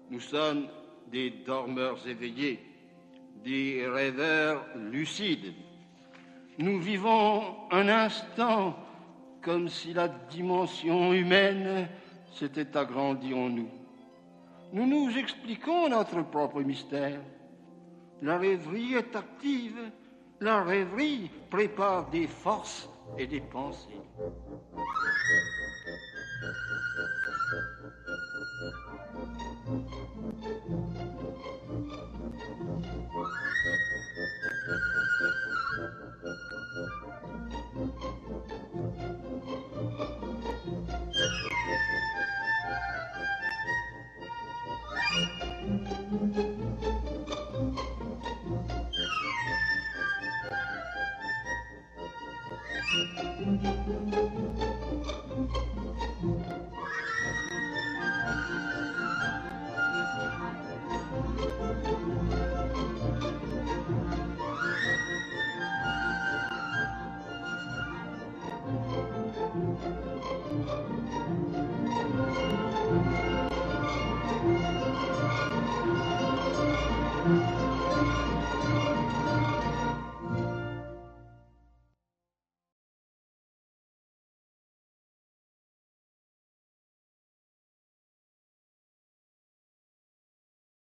Nous sommes des dormeurs éveillés, des rêveurs lucides. Nous vivons un instant comme si la dimension humaine s'était agrandie en nous. Nous nous expliquons notre propre mystère. La rêverie est active. La rêverie prépare des forces et des pensées.